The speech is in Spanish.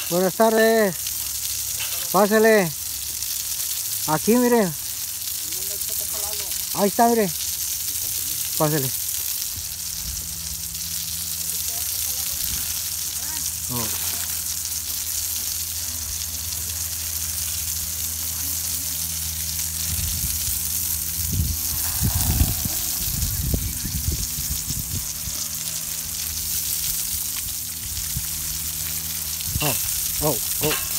Buenas tardes. Pásale. Aquí, mire. Ahí está, mire. Pásale. Oh. Oh, oh, oh.